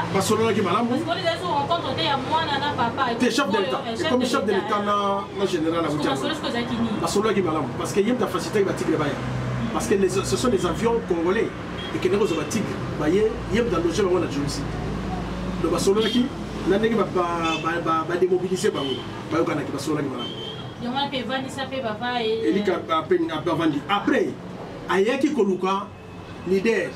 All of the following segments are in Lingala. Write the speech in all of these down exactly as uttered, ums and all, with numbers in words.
Basolo qui malam. Parce qu'on les a rencontrés, il y a moi, nana, papa. T'es chef de l'État. Et comme chef de l'État, na général à Boutiama. Basolo qui malam. Parce qu'il y a une facilité qui va tigre baya. Parce que ce sont les avions congolais et que les gens tigre baya. Il y a dans le jeu on a joué aussi. Le Basolo qui n'a pas ba ba démobiliser ba ba yokana qui Basolo qui malam. Il y a un peu vandi ça fait papa et. Et il y a un peu vandi. Après, ayaki koluka leader.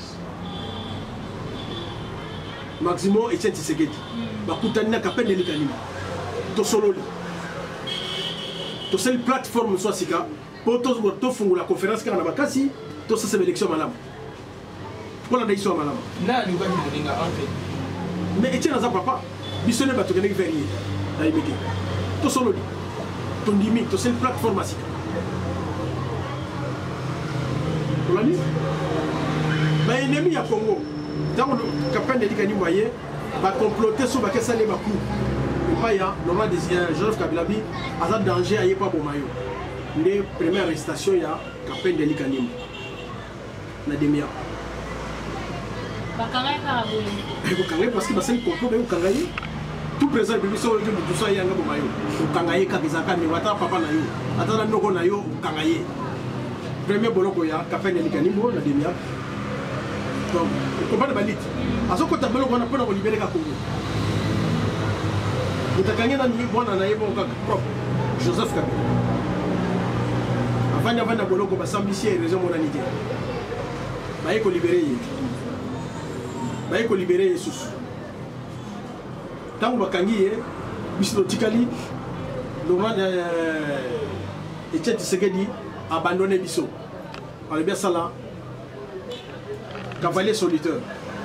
Maximo et Etienne Tshisekedi bakutana kapende likanima to solo to seule plateforme soit sika pour to to fungu la conférence kana bakasi to sa élection malamu pour la décision malamu na ni bani moninga en fait mais Etienne za papa bisone bato kenek verrier na imeke to solo to ndimi to seule plateforme sika pour la ni ba ennemi ya Congo. Dans le campagne de Kani Moyen, va comploter sur la question des Bakou. Le Paya, normalement, Joseph Kabila, à ce danger, il n'y a pas de maillot. Les premières arrestations, il y a la campagne de Kani. La demi-heure. Parce que c'est un complot de Kangaye. Tout présent, il y a tout ça, il y a un maillot. Kangaye, Kakizaka, Niwata, Papa Nayo. Attends, Noko Nayo, Kangaye. Premier boloko, il y a la campagne de Kani, la demi-heure. Donc, on comprend les balites. À ce côté, on a pas libérer le Congo. Vous avez gagné un Joseph Kabila. Avant d'avoir un boloko, on a ambitieux et raison de l'unité. Il faut libérer. Il faut libérer Jesus. Tant que vous avez gagné, Bislo Tikali, Laurent Etienne Tshisekedi a abandonné Bisso. On est bien ça là. Cavalier solitaire.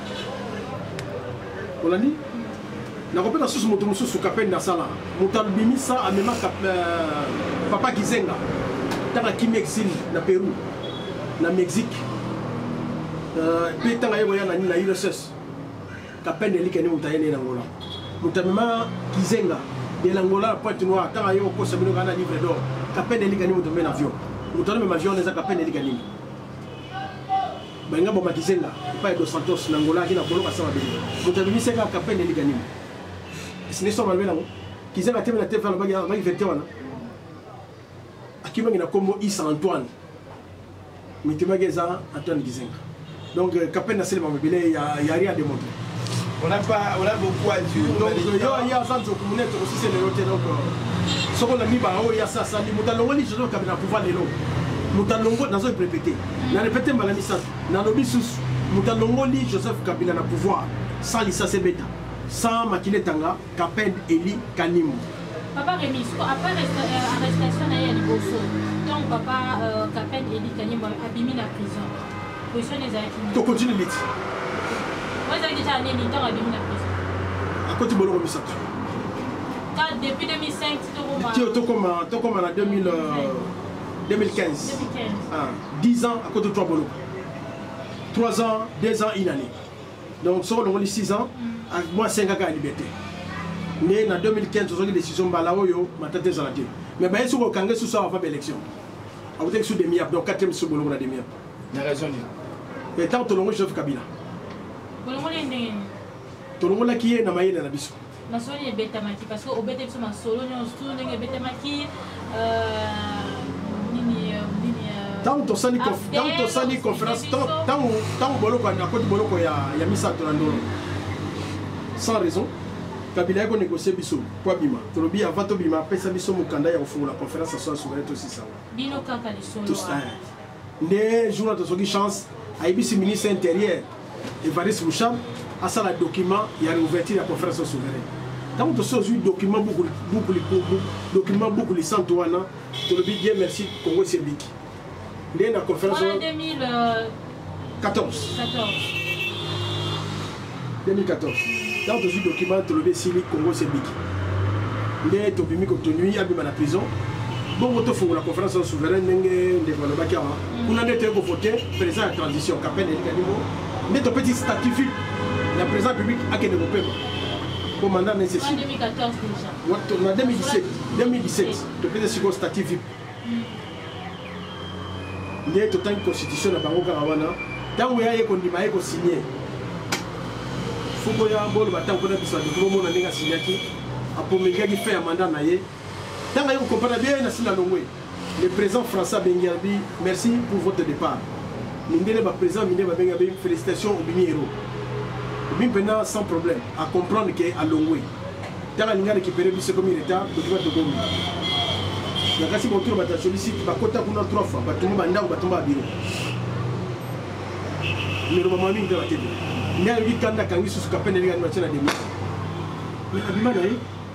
On a dit? La compagnie a sous mon tour sous capel dans ça là. Montal bimisa a même papa Gizenga. Dans la Kim exil na Pérou, na Mexique. Euh, puis tant que na na U S S. Capel de l'Ikani Moutayene na Angola. Moutamema Gizenga de l'Angola Pointe Noire. Tant que yo ko sabino gana livre d'or. Capel de l'Ikani Moutamena avion. Moutamena même avion les capel de l'Ikani. Benga bomba Gizenga, pas de Santos Angola qui na bolo ka sama beli. Moutamemi senga capel de l'Ikani. Ce n'est pas mal là. Gizenga teme na teve la bague bague vingt et un. Akima ngina kombo Isa Antoine. Mitimageza Antoine Gizenga. Donc capel na selma mobile il y a il y a rien à démontrer. On n'a pas on a beaucoup à dire. Donc il y a il y a Santo Kumuneto aussi c'est le roté donc ce qu'on a mis ba o ya ça ça ni mutalongo ni jono kabina pouvoir lelo. Mutalongo dans un répété. Na répété malami ça. Na lobi sous Mutalongo li Joseph Kabila na pouvoir sans Lissa Sebeta, sans Makile Tanga, Kaped Eli Kanimou. Papa Rémi, après l'arrestation à Liboso, donc papa Kaped Eli Kanimou a abîmé la prison. Position des Akini. Tu continues vite. Moi j'ai déjà allé longtemps à abîmer la prison. À côté de Bolo Missato. Depuis deux mille cinq, tu es comme en deux mille quinze. deux mille quinze. Ah, dix ans à côté de toi Bolo. trois ans, deux ans, une année. Donc, sur le six ans, moi, cinq ans à liberté. Mais en deux mille quinze, j'ai eu une décision, ma tête est arrêtée. Mais je suis allé sur ça avant l'élection. Je suis allé sur deux donc quatrième sur le monde. Il y a raison. Et tant que tu as Joseph Kabila. Tu as qui est dans la maille de la biso. La solo est bétamaki parce que au bétamaki, ma solo, on est bétamaki. Tant que tu as une conférence, tant que tu as mis ça dans le sans raison, Kabila a négocié Bissou pour Bima. Tu as dit avant de Bima, après ça, Bissou Mukanda a offert la conférence à soi souveraine aussi ça. Bino Kaka les solo. Tout ça. Les journalistes ont eu chance à Ibis ministre intérieur Evariste Moucham à ça le document, il y a réouverture de la conférence souveraine. Tant que tu as eu document beaucoup beaucoup document beaucoup les cent douanes, tu as dit Dieu merci Congo Sébiki. La conférence en deux mille quatorze. deux mille quatorze. Dans le document, tu as dit Congo Sébiki. Les tobimi comme tu nuis à la prison. Bon, tu fais la conférence souveraine, tu on a été voté, président de la transition, Capel et Kanimo. Mais ton petit statut, la présidence publique a été développée. Commandant nécessaire. En deux mille quatorze déjà. En deux mille dix-sept, deux mille dix-sept, tu peux dire statut V I P. Il y a une constitution à Bango Karawana. Tant que vous avez signé, faut que bolo batang pour ça de tout monde n'enga signaki a promulgué qui fait un mandat naie tant que vous comprenez bien na sina longwe le président François Bengiabi merci pour votre départ mindele ba président mindele ba Bengiabi félicitations au bini héros bim pena sans problème à comprendre que à longwe tant que ninga récupérer biso comme il était document de gomi la kasi bon tour ba ta sollicite ba kota kuna trois fois ba tumba ndako ba tumba biro mais le moment mingi de la télé il y a eu quand il sous capé de la machine à demi mais abima naï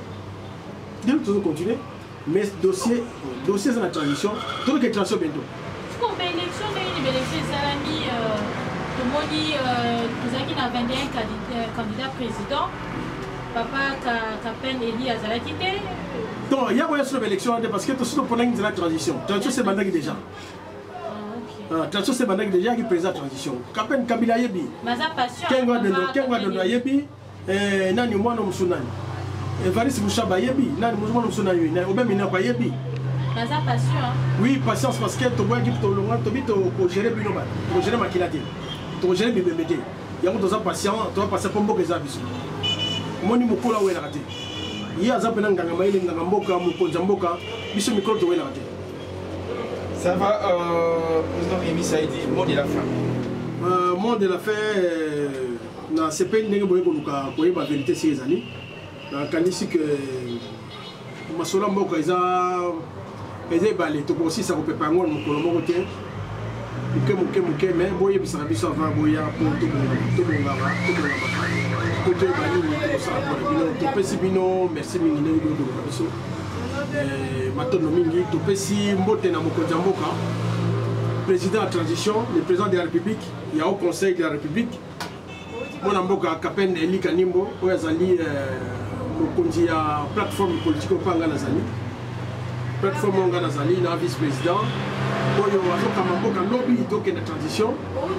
de tout continuer mais dossier dossier dans la transition tout que transition bientôt comme élection une élection salami tout le monde dit nous avons vingt et un candidats président papa Kapen Eli Azalakité donc il y a une seule élection parce que tout ce pour la transition transition c'est maintenant déjà transition c'est maintenant déjà qui présente transition Kapen Kabila yebi maza passion kengo de kengo de yebi eh nani mwana msunani Evariste Bouchaba yebi nani mwana msunani na obemina kwa yebi maza passion oui patience parce que to boya ki to longa to bito ko gérer bino ba to gérer makilate to gérer bibemete yango to za patient to passer pombo ke za biso moni mukola wela kati ya za pena nganga maile nganga mboka mukonza mboka biso mikolo to wela kati. Ça va, euh, président Rémi Saïdi, mot de la fin. Euh, mot de la fin, na C P N ndenge boye koluka koyeba vérité si ezali. Na kanisi que masola mboka eza eza balé to aussi ça ko pepa ngona mokolo moko te. Muke muke muke mais boye bisaka biso avant boya pour to to ngaba to ngaba. Ko to bani to sa pour bino to pesi bino merci mingi ndenge boye koluka biso. Matono mingi topesi mbote na mokonzi mboka président de la transition le président de la République il y a au conseil de la République mona mboka Kapen Eli Kanimbo oyo azali mokonzi ya plateforme politique opanga nazali plateforme onga nazali na vice président oyo azokamba mboka lobi toke na transition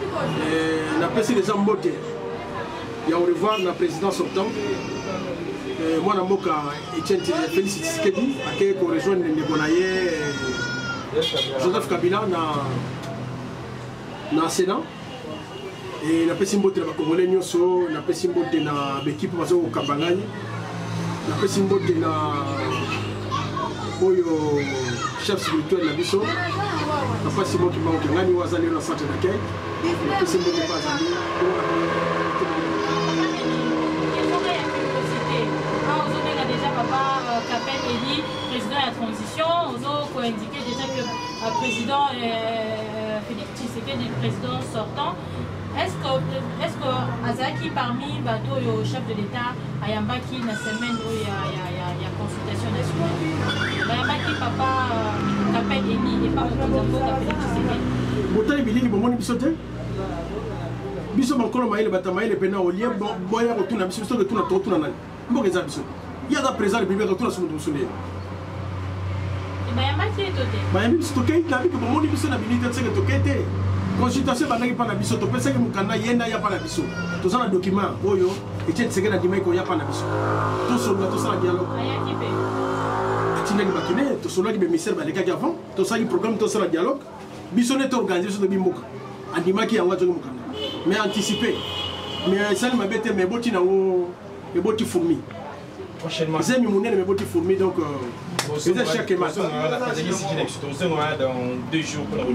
na pesi les mbote ya au revoir na président sortant moi na mboka Etienne Félix Tshisekedi akeye ko rejoindre ndeko na ye Joseph Kabila na na Sénat et na pesi mbote na bakongolais nyonso na pesi mbote na bekipe bazo kokambangani na pesi mbote na oyo chef spirituel na biso na pesi mbote bakongolani wazali na centre d'accueil na pesi mbote bazali papa Kapen Eli, président de la transition, on a indiqué déjà que le président euh, Félix Tshisekedi, le président sortant, est-ce que est-ce que Azaki parmi bateau et chef de l'État Ayambaki na semaine où il y a il y a il y a consultation nationale. Ayambaki papa Kapen Eli et pas président Félix Tshisekedi. Botali bilini bomoni bisote. Biso bankolo maile batamaile pena olie boya rotuna biso biso rotuna rotuna nani. Mboka za biso. Il y a des présidents de Bible qui sont tous les deux. Bayamba qui est toté. Bayamba qui est toté. La vie que mon émission n'a pas été toquée. Consultation n'a pas la biso. Tu penses que mon canal yenda y a pas la biso. Tout ça un document. Oyo. Et tu sais que la dimanche il y a pas la biso. Tout ça tout ça dialogue. Aya qui fait. Tu n'es pas kiné. Tout ça qui be ministère ba les gars avant. Tout ça qui programme tout ça la dialogue. Biso n'est organisé sur le bimboka. En dimanche il y a un gars mon canal. Mais anticipé. Mais ça ne m'a bête mais boti na wo et boti fourmi. Prochainement. J'ai mis mon aile mais boti fourmi donc c'est chaque match. Dans deux jours pour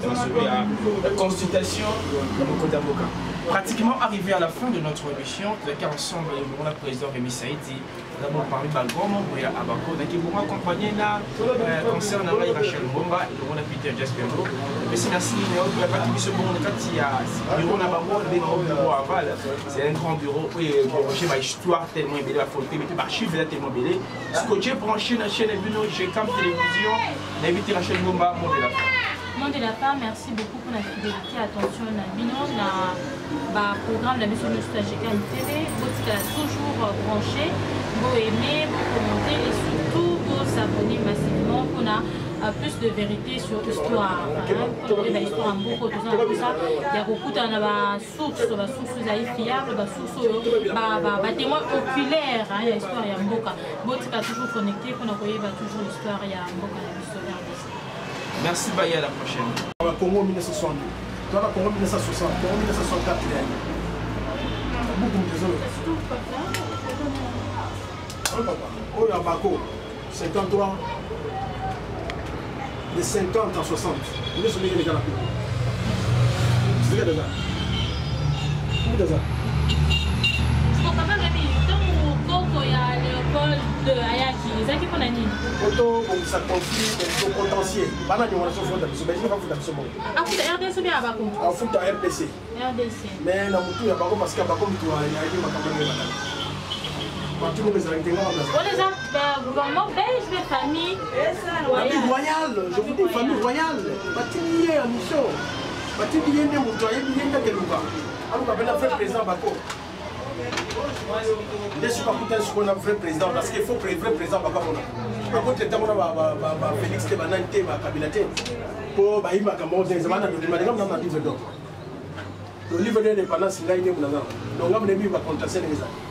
la consultation de mon côté avocat. Pratiquement arrivé à la fin de notre émission, tout ensemble, nous avons le président Rémi Saïdi. Nous avons parlé de Balgom, Boya Abako, qui vous accompagner là, concernant Rachel Mbomba, nous avons Peter Jaspero. Mais c'est ainsi, nous avons pas tout ce monde, quand il y a bureau là-bas, des grands bureaux à Val, c'est un grand bureau, où il y a une histoire tellement belle, la photo, mais l'archive est tellement belle. Ce que j'ai branché dans la chaîne G C A M Télévision, l'invité Rachel Mbomba, mon de la fin. Monde de la part, merci beaucoup pour la fidélité, attention à Bino, le programme de la mission de G K I T V, vous êtes toujours branché, vous aimez, vous commentez et surtout vous s'abonnez massivement pour a plus de vérité sur l'histoire. L'histoire en beaucoup de ça, il y a beaucoup de sources, des sources fiables, des sources, des témoins oculaires, l'histoire est en beaucoup. Vous êtes toujours connecté, pour nous toujours l'histoire est en beaucoup. Merci Baye, à la prochaine. Congo mille neuf cent soixante-deux, Congo mille neuf cent soixante, Congo mille neuf cent soixante-quatre. beaucoup désolé. Oui, papa. Oh, il y a Bako, cinquante-trois. De cinquante à soixante. Vous êtes sur les gars là. C'est ce qu'il y a déjà. Où déjà? Je comprends pas, Rémi. Tant qu'il y a Léopold de Ayaki, les acquis qu'on a dit. Auto, ça conflit, des potentiels. Banane, on a souffert de ce mais je ne vais pas foutre de ce monde. Ah, vous êtes R D C bien à Bako? Ah, fout à R D C. R D C. Mais dans mon tour, il y a Bako parce qu'il y a Bako qui doit y aller, ma campagne. Tout le monde est arrêté. On les a, gouvernement belge, les familles. Famille royale, je vous dis famille royale. Batini est en mission. Batini est né au toit, il est né quelque part. Alors qu'on a fait président Bako. Je ne suis pas content de ce qu'on a fait président parce qu'il faut vrai président Bako. Par contre, le temps où on a Félix Tebanante, Kabilate, pour Bahima Kamon, des amants de Madame dans le livre d'or. Le livre d'indépendance, il a été mon avant. Donc, on a mis ma contraception.